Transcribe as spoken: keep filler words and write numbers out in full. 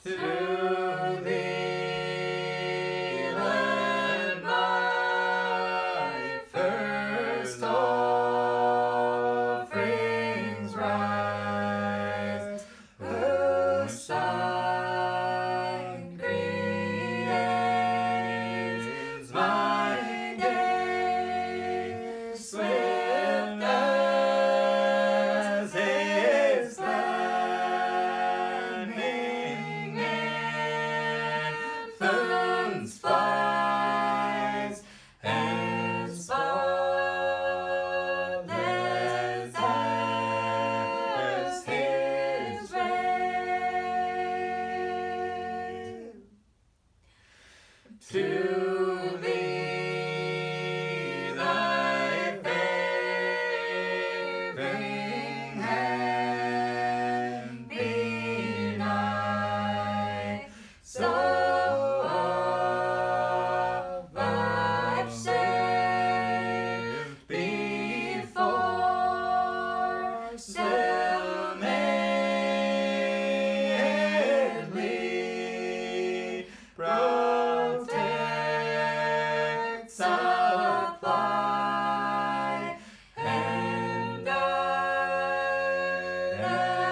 To thee let my first offerings rise, whose sign creates my day, swift as his lightning, anthems flies, and spotless as his ray. To thee thy favoring hand be nigh, so vouchsafe before still may it lead, protect, supply, and guide